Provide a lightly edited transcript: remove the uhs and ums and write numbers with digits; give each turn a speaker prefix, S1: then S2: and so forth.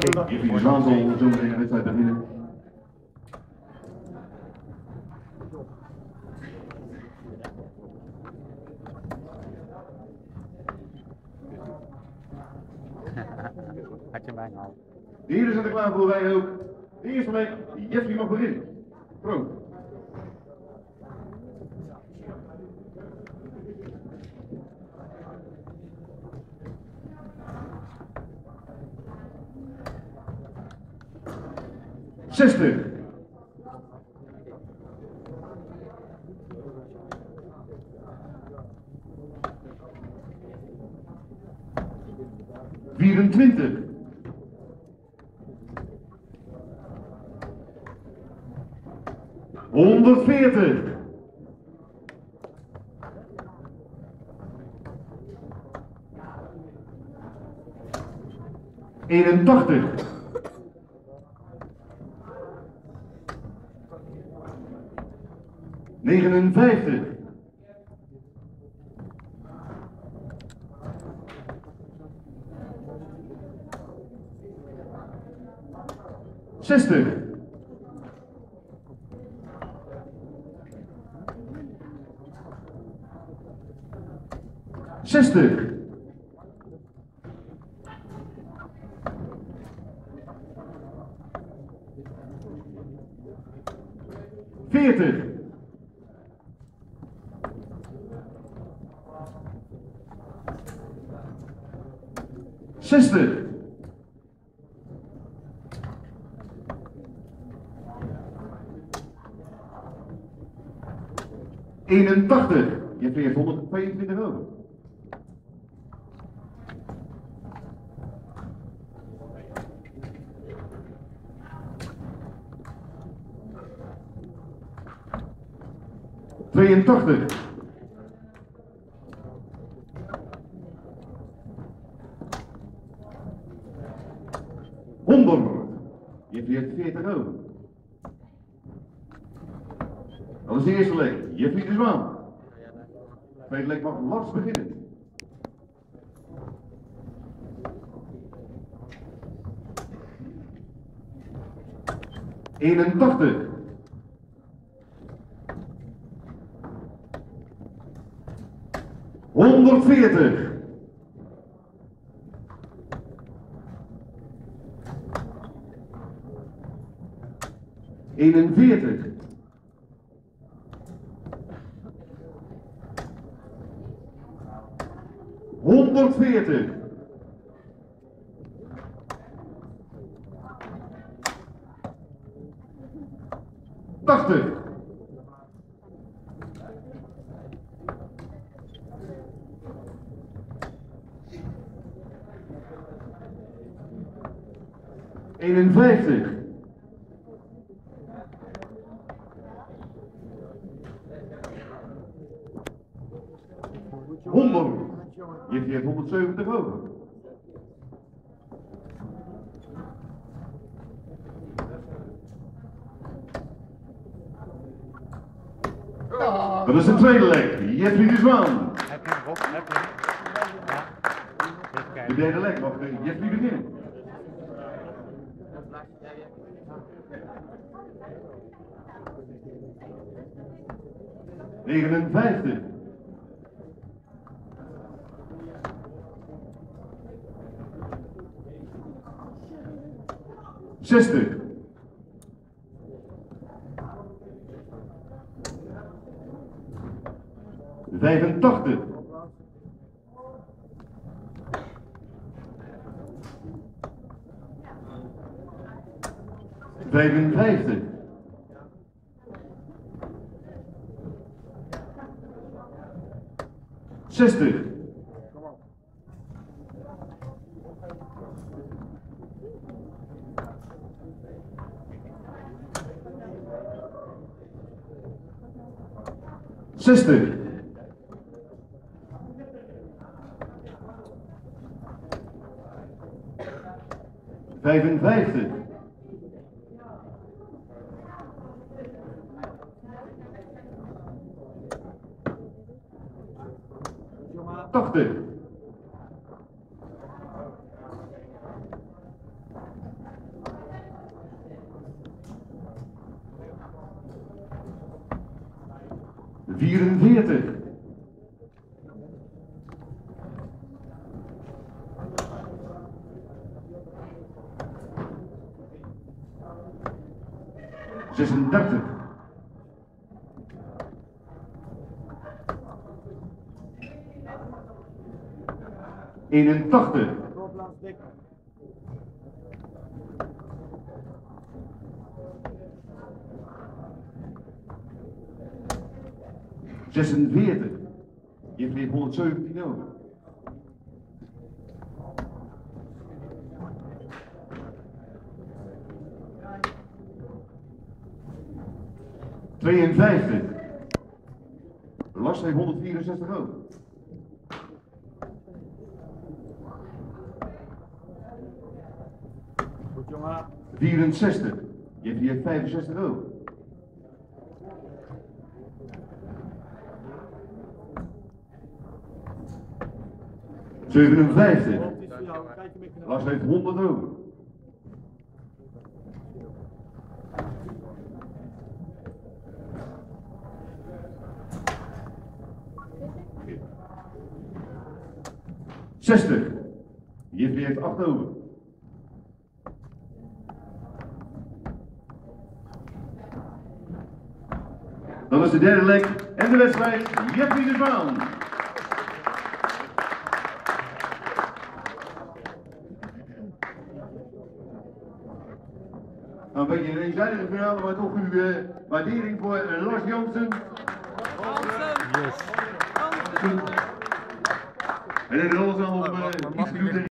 S1: Jeffrey de Zwaan zal zo meteen de wedstrijd beginnen.
S2: Had je bijna al.
S1: De heren zijn er klaar voor, wij ook. De eerste week, Jeffrey mag beginnen. Pro. Zestig. 24. 140. 81. 59. 60. 60. 40. 60. 81. Je veert 122 over. ...82. 100. Je veert 40 over. Dat is de eerste leg. Jeffrey de Zwaan. De tweede leg mag Lars beginnen. ...81. 140. 41. 140. 80. 51. 100. Je veert 170 over. Dat is de tweede leg. Jeffrey de Zwaan.
S2: Heb je hem, Bob? Heb je hem? Ja. Even kijken.
S1: De derde leg mag Jeffrey beginnen. ...59. 60. 85. 55. 60. 60. 55. 80. 44. ...36. 81. 46. Je hebt weer 117 over. 52. Lars heeft 164 over. 64. Je hebt 65 over. 57. Lars heeft 100 over. 60. Jiffy heeft 8 over. Dat is de derde leg en de wedstrijd. Jiffy de Zwaan. Nou, een beetje een eenzijdige finale, maar toch uw waardering voor Lars Jansen.
S2: Yes.
S1: En er is alles aan